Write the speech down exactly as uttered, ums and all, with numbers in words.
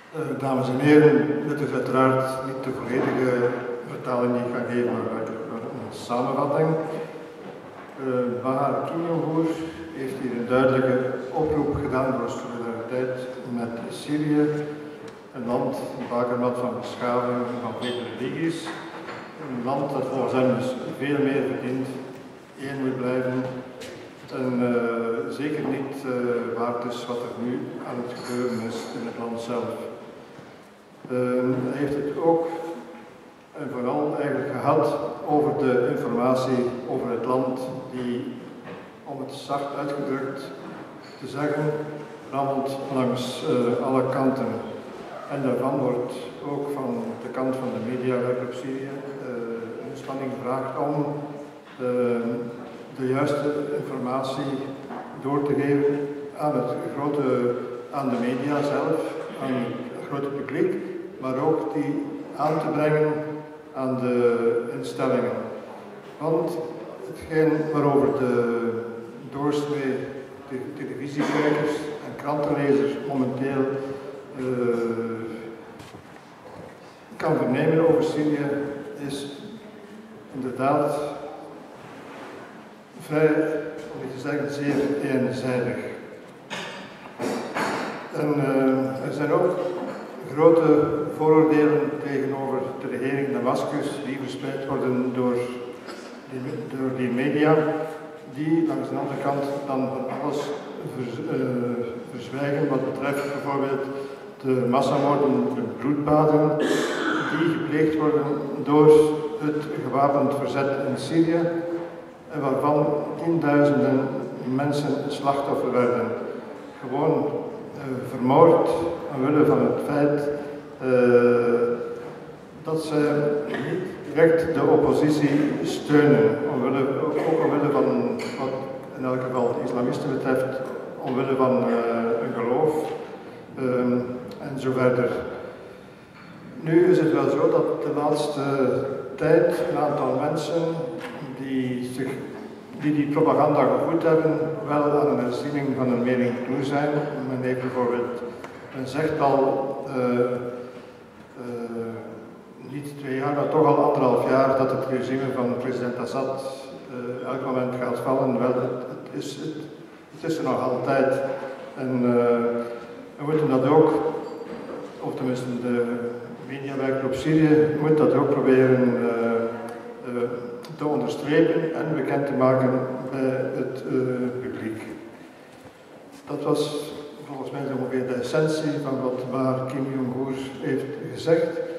Uh, dames en heren, dit is uiteraard niet de volledige vertaling die ik ga geven, maar een samenvatting. Uh, Bahar Kim heeft hier een duidelijke oproep gedaan voor solidariteit met Syrië, een land, een bakermat van beschaving, van vele religies, een land dat volgens hem dus veel meer verdient, één moet blijven en uh, zeker niet uh, waard is wat er nu aan het gebeuren is in het land zelf. Uh, hij heeft het ook en vooral eigenlijk gehad over de informatie over het land die, om het zacht uitgedrukt te zeggen, rammelt langs uh, alle kanten. En daarvan wordt ook van de kant van de mediawerk op Syrië uh, een spanning gevraagd om uh, de juiste informatie door te geven aan het grote, aan de media zelf, aan het grote publiek, maar ook die aan te brengen aan de instellingen. Want hetgeen waarover de doorsnee televisiekijkers en krantenlezers momenteel uh, kan vernemen over Syrië is inderdaad vrij, om niet te zeggen, zeer eenzijdig. En uh, er zijn ook grote vooroordelen tegenover de regering in Damascus die verspreid worden door die, door die media, die langs de andere kant dan van alles vers, uh, verzwijgen wat betreft bijvoorbeeld de massamoorden, de bloedbaden die gepleegd worden door het gewapend verzet in Syrië en waarvan tienduizenden mensen slachtoffer werden. Gewoon uh, vermoord omwille van het feit uh, dat ze niet direct de oppositie steunen, omwille, ook omwille van wat in elk geval de islamisten betreft, omwille van uh, een geloof um, en zo verder. Nu is het wel zo dat de laatste tijd een aantal mensen die zich, die, die propaganda gevoed hebben, wel aan een herziening van hun mening toe zijn. Men heeft bijvoorbeeld, men zegt al uh, uh, niet twee jaar, maar toch al anderhalf jaar dat het regime van president Assad uh, elk moment gaat vallen. Wel, het, het, is, het, het is er nog altijd. En uh, we moeten dat ook, of tenminste de mediawerker op Syrië moet dat ook proberen uh, uh, te onderstrepen en bekend te maken bij het uh, publiek. Dat was volgens mij ongeveer de essentie van wat Bahar Kim heeft gezegd.